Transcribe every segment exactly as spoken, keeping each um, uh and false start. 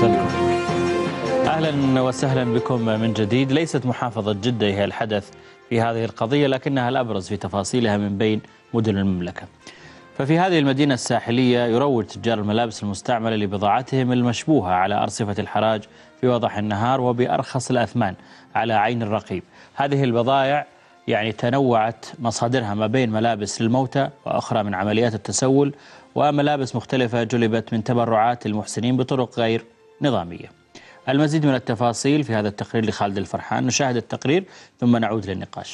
وسهلا. أهلا وسهلا بكم من جديد. ليست محافظة جدة هي الحدث في هذه القضية، لكنها الأبرز في تفاصيلها من بين مدن المملكة. ففي هذه المدينة الساحلية يروج تجار الملابس المستعملة لبضاعتهم المشبوهة على أرصفة الحراج في وضح النهار وبأرخص الأثمان على عين الرقيب. هذه البضائع يعني تنوعت مصادرها ما بين ملابس للموتى وأخرى من عمليات التسول، وملابس مختلفة جلبت من تبرعات المحسنين بطرق غير نظامية. المزيد من التفاصيل في هذا التقرير لخالد الفرحان. نشاهد التقرير ثم نعود للنقاش.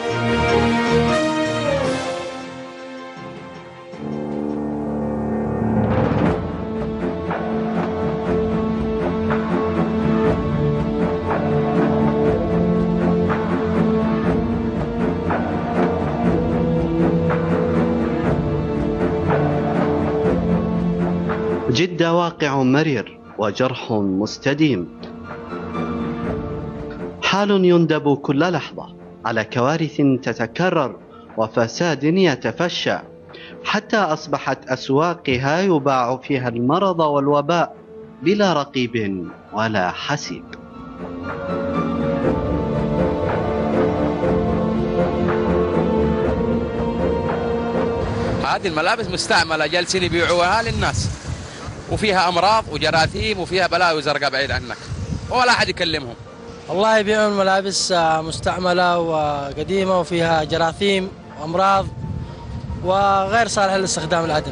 جدة واقع مرير وجرح مستديم، حال يندب كل لحظة على كوارث تتكرر وفساد يتفشى، حتى أصبحت أسواقها يباع فيها المرض والوباء بلا رقيب ولا حسيب. هذه الملابس مستعملة جالسين يبيعوها للناس، وفيها أمراض وجراثيم وفيها بلاوي زرقاء بعيد عنك ولا أحد يكلمهم. والله يبيعون ملابس مستعملة وقديمة وفيها جراثيم وأمراض وغير صالحة للاستخدام الآدمي.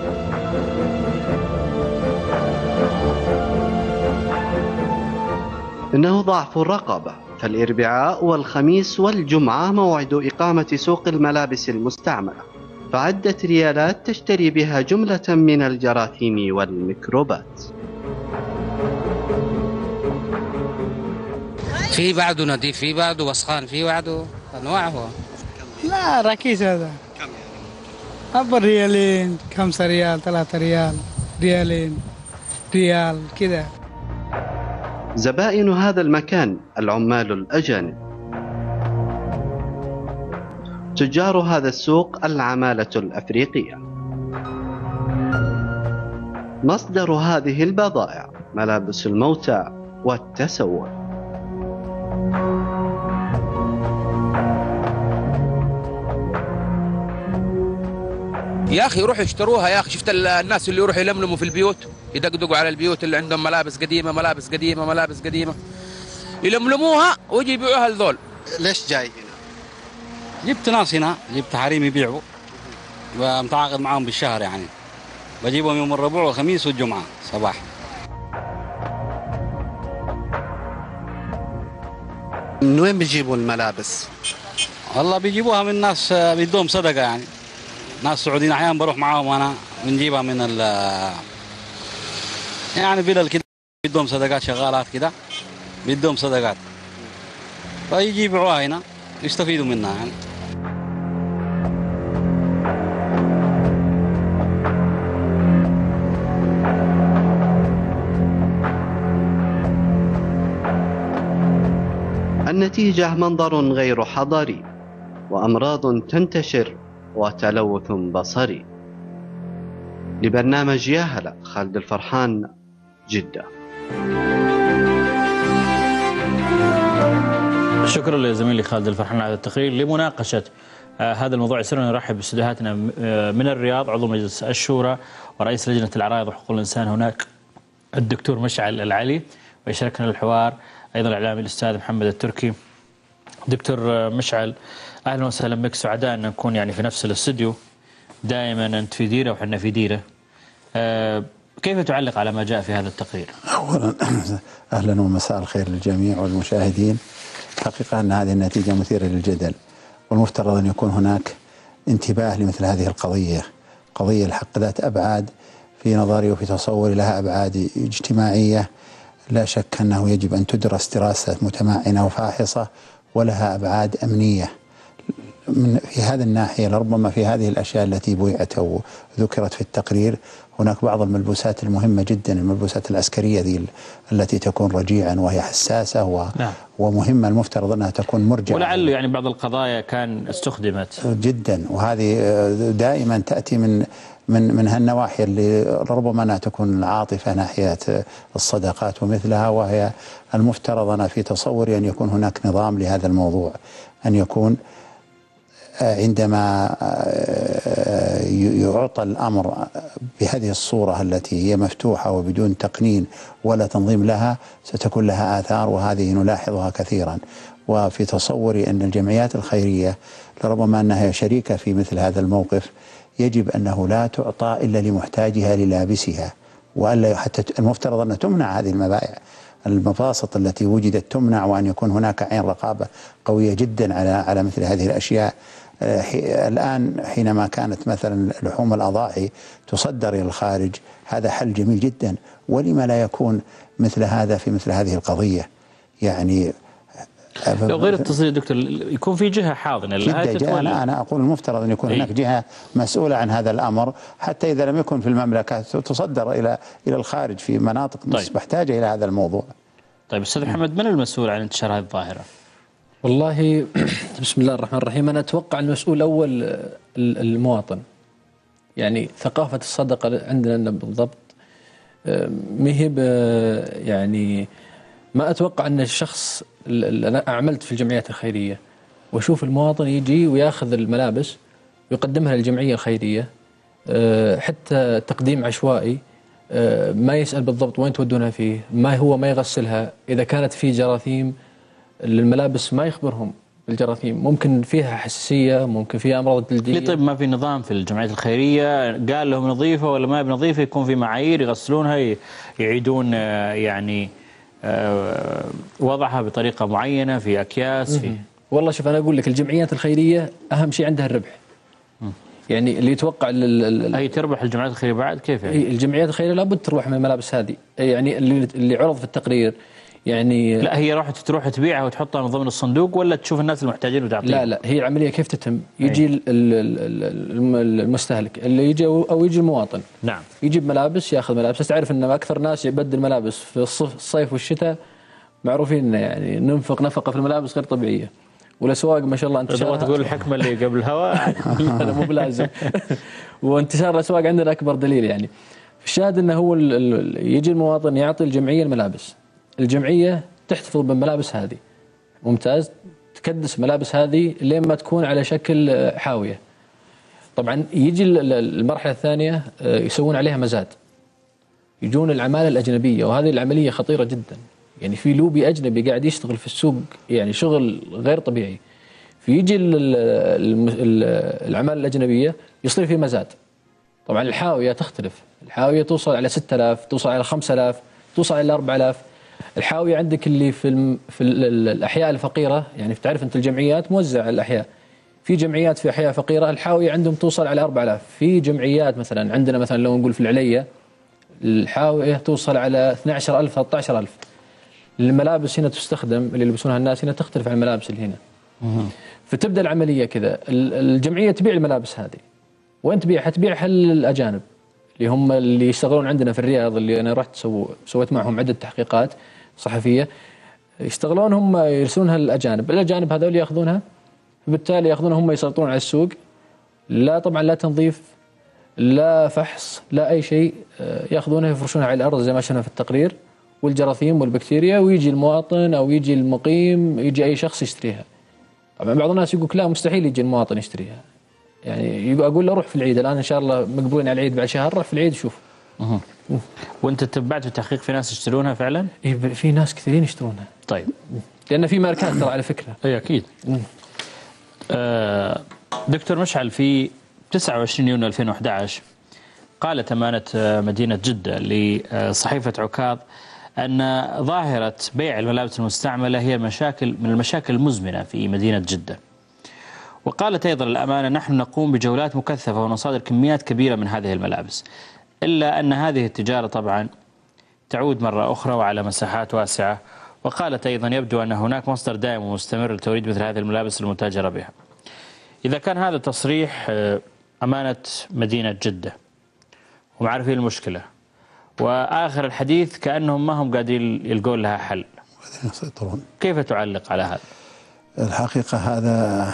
إنه ضعف الرقابة، فالأربعاء والخميس والجمعة موعد إقامة سوق الملابس المستعملة، فعدة ريالات تشتري بها جملة من الجراثيم والميكروبات. في بعده نظيف، في بعده وسخان، في بعده أنواع. هو لا ركيز هذا. كم يعني؟ أبو ريالين، خمسة ريال، ثلاثة ريال، ريالين، ريال كذا. زبائن هذا المكان العمال الأجانب. تجار هذا السوق العمالة الأفريقية. مصدر هذه البضائع ملابس الموتى والتسول. يا أخي يروحوا يشتروها. يا أخي شفت الناس اللي يروحوا يلملموا في البيوت، يدقدقوا على البيوت اللي عندهم ملابس قديمة ملابس قديمة ملابس قديمة، يلملموها ويجي يبيعوها لذول. ليش جاي هنا؟ جبت ناس هنا، جبت حريم يبيعوا ومتعاقد معاهم بالشهر، يعني بجيبهم يوم الربوع والخميس والجمعة صباح. من وين بيجيبوا الملابس؟ والله بيجيبوها من ناس بيدوم صدقة، يعني ناس سعوديين أحيانا بروح معاهم وأنا بنجيبها من ال يعني فيلل كده بيدوم صدقات، شغالات كده بيدوم صدقات، فيجي يبيعوها هنا يستفيدوا منها يعني. النتيجة منظر غير حضاري وأمراض تنتشر وتلوث بصري. لبرنامج يا هلا، خالد الفرحان، جدة. شكرا لزميلي خالد الفرحان على التقرير. لمناقشة آه هذا الموضوع يسرنا نرحب باستديوهاتنا آه من الرياض عضو مجلس الشورى ورئيس لجنة العرائض وحقوق الإنسان هناك الدكتور مشعل العلي، ويشاركنا الحوار أيضا الإعلامي الأستاذ محمد التركي. دكتور آه مشعل، أهلا وسهلا بك، سعداء أن نكون يعني في نفس الاستوديو. دائما أنت في ديرة وحنا في ديرة. آه كيف تعلق على ما جاء في هذا التقرير؟ أولا أهلا ومساء الخير للجميع والمشاهدين. حقيقة أن هذه النتيجة مثيرة للجدل، والمفترض أن يكون هناك انتباه لمثل هذه القضية. قضية الحق ذات أبعاد في نظري وفي تصوري، لها أبعاد اجتماعية لا شك أنه يجب أن تدرس دراسة متمعنة وفاحصة، ولها أبعاد أمنية من في هذه الناحية لربما في هذه الأشياء التي بويعت أو ذكرت في التقرير هناك بعض الملبوسات المهمة جدا، الملبوسات العسكرية ذي التي تكون رجيعا وهي حساسة و نعم. ومهمة المفترض أنها تكون مرجعة، ولعله يعني بعض القضايا كان استخدمت جدا، وهذه دائما تأتي من من من هالنواحي اللي ربما أنها تكون العاطفة ناحية الصداقات ومثلها، وهي المفترض أنا في تصوري أن يكون هناك نظام لهذا الموضوع، أن يكون عندما يعطى الأمر بهذه الصورة التي هي مفتوحة وبدون تقنين ولا تنظيم لها ستكون لها آثار، وهذه نلاحظها كثيرا. وفي تصوري أن الجمعيات الخيرية لربما أنها شريكة في مثل هذا الموقف يجب أنه لا تعطى إلا لمحتاجها للابسها، وألا حتى المفترض أن تمنع هذه المبائع، المباسط التي وجدت تمنع، وأن يكون هناك عين رقابة قوية جدا على على مثل هذه الأشياء. الآن حينما كانت مثلا لحوم الأضاحي تصدر إلى الخارج هذا حل جميل جدا، ولما لا يكون مثل هذا في مثل هذه القضية؟ يعني لو غير التصدير دكتور يكون في جهة حاضنة لها. أنا أنا أقول المفترض أن يكون هناك جهة مسؤولة عن هذا الأمر، حتى إذا لم يكن في المملكة تصدر إلى إلى الخارج في مناطق طيب. محتاجة إلى هذا الموضوع. طيب أستاذ محمد، من المسؤول عن انتشار هذه الظاهرة؟ والله بسم الله الرحمن الرحيم، أنا أتوقع المسؤول الأول المواطن. يعني ثقافة الصدقة عندنا بالضبط مهب، يعني ما أتوقع أن الشخص، أنا أعملت في الجمعيات الخيرية وأشوف المواطن يجي ويأخذ الملابس ويقدمها للجمعية الخيرية، حتى تقديم عشوائي، ما يسأل بالضبط وين تودونها فيه، ما هو ما يغسلها، إذا كانت في جراثيم الملابس ما يخبرهم بالجراثيم، ممكن فيها حساسية، ممكن فيها أمراض جلدية. ليه طيب ما في نظام في الجمعيات الخيرية قال لهم نظيفة ولا ما بنظيفة، يكون في معايير يغسلونها، يعيدون يعني وضعها بطريقة معينة في أكياس في؟ والله شوف، أنا أقول لك الجمعيات الخيرية أهم شيء عندها الربح. م. يعني اللي يتوقع أي تربح الجمعيات الخيرية بعد كيف يعني؟ الجمعيات الخيرية لابد تربح من الملابس هذه، يعني اللي اللي عرض في التقرير يعني. لا هي راح تروح تبيعها وتحطها من ضمن الصندوق، ولا تشوف الناس المحتاجين وتعطيهم؟ لا لا، هي العملية كيف تتم؟ يجي أي. المستهلك اللي يجي أو يجي المواطن، نعم، يجيب ملابس، ياخذ ملابس. تعرف أن أكثر ناس يبدل ملابس في الصيف والشتاء، معروفين يعني ننفق نفقة في الملابس غير طبيعية، والأسواق ما شاء الله انتشار. تقول الحكمة اللي قبل الهواء هذا مو بلازم. وانتشار الأسواق عندنا أكبر دليل. يعني الشاهد أنه هو يجي المواطن يعطي الجمعية الملابس، الجمعية تحتفظ بالملابس هذه، ممتاز، تكدس ملابس هذه لين ما تكون على شكل حاوية. طبعا يجي المرحلة الثانية يسوون عليها مزاد، يجون العمالة الأجنبية، وهذه العملية خطيرة جدا. يعني في لوبي أجنبي قاعد يشتغل في السوق، يعني شغل غير طبيعي. فيجي العمالة الأجنبية يصير في مزاد. طبعا الحاوية تختلف، الحاوية توصل على ستة آلاف، توصل على خمسة آلاف، توصل على أربعة آلاف. الحاوية عندك اللي في الم... في الأحياء الفقيرة، يعني تعرف أنت الجمعيات موزعة على الأحياء، في جمعيات في أحياء فقيرة الحاوية عندهم توصل على أربعة آلاف. في جمعيات مثلا عندنا مثلا لو نقول في العلية الحاوية توصل على اثني عشر ألف ثلاثة عشر ألف. الملابس هنا تستخدم اللي يلبسونها الناس هنا تختلف عن الملابس اللي هنا. فتبدأ العملية كذا، الجمعية تبيع الملابس هذه، وين تبيعها؟ تبيعها للأجانب اللي هم اللي يشتغلون عندنا في الرياض، اللي أنا رحت سو... سويت معهم عدة تحقيقات صحفية، يشتغلون هم يرسلونها للأجانب، الأجانب هذول يأخذونها، وبالتالي يأخذونها هم يسيطرون على السوق. لا طبعا لا تنظيف، لا فحص، لا أي شيء، يأخذونها يفرشونها على الأرض زي ما شفنا في التقرير، والجراثيم والبكتيريا، ويجي المواطن أو يجي المقيم، يجي أي شخص يشتريها. طبعا بعض الناس يقول لا مستحيل يجي المواطن يشتريها، يعني أقول له روح في العيد الآن إن شاء الله مقبولين على العيد بعد شهر، روح في العيد شوف. أه. وأنت تبعت التحقيق في ناس يشترونها فعلا؟ إيه في ناس كثيرين يشترونها. طيب. لأن في ماركات ترى على فكرة. أي أكيد. آه دكتور مشعل، في تسعة وعشرين يونيو ألفين وأحد عشر قالت أمانة مدينة جدة لصحيفة عكاظ أن ظاهرة بيع الملابس المستعملة هي مشاكل من المشاكل المزمنة في مدينة جدة. وقالت أيضا الأمانة نحن نقوم بجولات مكثفة ونصادر كميات كبيرة من هذه الملابس، إلا أن هذه التجارة طبعا تعود مرة أخرى وعلى مساحات واسعة. وقالت أيضا يبدو أن هناك مصدر دائم ومستمر لتوريد مثل هذه الملابس المتاجرة بها. إذا كان هذا تصريح أمانة مدينة جدة ومعرفين المشكلة، وآخر الحديث كأنهم ما هم قادرين يلقون لها حل، يسيطرون، كيف تعلق على هذا؟ الحقيقة هذا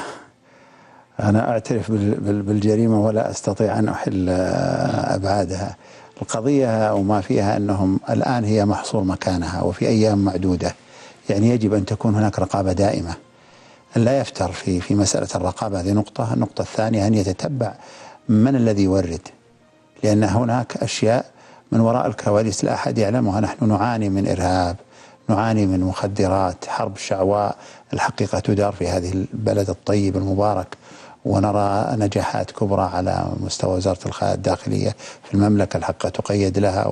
أنا أعترف بالجريمة ولا أستطيع أن أحل أبعادها. القضية وما فيها أنهم الآن هي محصور مكانها وفي أيام معدودة، يعني يجب أن تكون هناك رقابة دائمة، أن لا يفتر في في مسألة الرقابة. هذه نقطة. النقطة الثانية أن يتتبع من الذي يورد، لأن هناك أشياء من وراء الكواليس لا أحد يعلمها. نحن نعاني من إرهاب، نعاني من مخدرات، حرب شعواء الحقيقة تدار في هذه البلد الطيب المبارك، ونرى نجاحات كبرى على مستوى وزارة الداخلية في المملكة الحقيقة تقيد لها،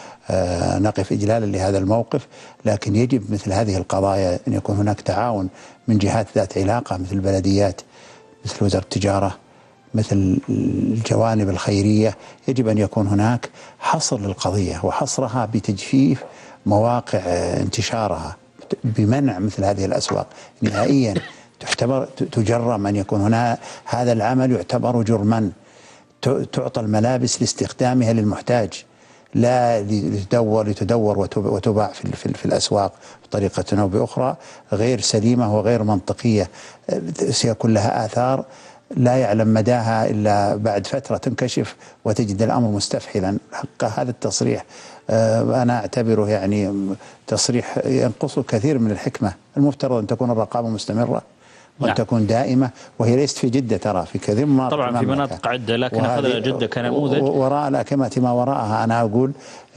ونقف إجلالا لهذا الموقف. لكن يجب مثل هذه القضايا أن يكون هناك تعاون من جهات ذات علاقة، مثل البلديات، مثل وزارة التجارة، مثل الجوانب الخيرية. يجب أن يكون هناك حصر للقضية وحصرها بتجفيف مواقع انتشارها، بمنع مثل هذه الأسواق نهائيا. تعتبر تجرم أن يكون هنا هذا العمل يعتبر جرما. تعطى الملابس لاستخدامها للمحتاج، لا لتدور لتدور وتباع في, في, في الأسواق بطريقة أو بأخرى غير سليمة وغير منطقية، سيكون لها آثار لا يعلم مداها إلا بعد فترة تنكشف وتجد الأمر مستفحلا. حق هذا التصريح أنا أعتبره يعني تصريح ينقصه كثير من الحكمة. المفترض أن تكون الرقابة مستمرة وأن نعم. تكون دائمة، وهي ليست في جدة، ترى في كثير من مناطق، طبعا في مناطق عدة، لكن أخذنا جدة كنموذج. وراء الأكمة ما وراءها أنا أقول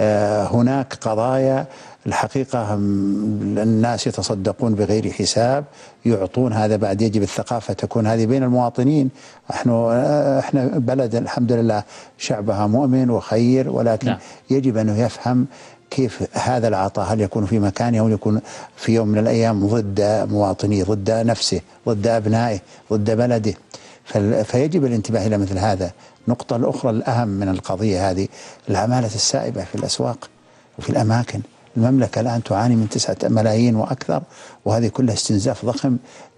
هناك قضايا الحقيقة الناس يتصدقون بغير حساب، يعطون هذا بعد. يجب الثقافة تكون هذه بين المواطنين. احنا احنا بلد الحمد لله شعبها مؤمن وخير، ولكن نعم. يجب أنه يفهم كيف هذا العطاء، هل يكون في مكانه أو يكون في يوم من الأيام ضد مواطنيه، ضد نفسه، ضد أبنائه، ضد بلده. فيجب الانتباه إلى مثل هذا. النقطة الأخرى الأهم من القضية هذه العمالة السائبة في الأسواق وفي الأماكن. المملكة الآن تعاني من تسعة ملايين وأكثر، وهذه كلها استنزاف ضخم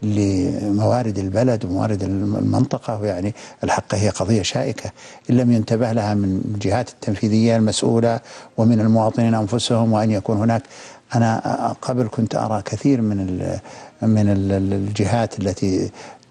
لموارد البلد وموارد المنطقة، ويعني الحق هي قضية شائكة إن لم ينتبه لها من الجهات التنفيذية المسؤولة ومن المواطنين أنفسهم. وأن يكون هناك، أنا قبل كنت أرى كثير من من الجهات التي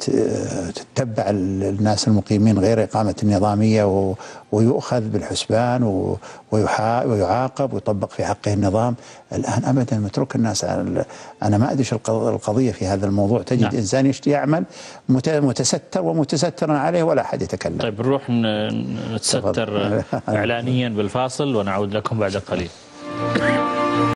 تتبع الناس المقيمين غير إقامة النظامية ويؤخذ بالحسبان ويعاقب ويطبق في حقه النظام. الآن أبدا مترك الناس. أنا ما أدري القضية في هذا الموضوع. تجد نعم. إنسان يعمل متستر ومتسترا عليه ولا أحد يتكلم. طيب نروح نتستر إعلانيا بالفاصل ونعود لكم بعد قليل.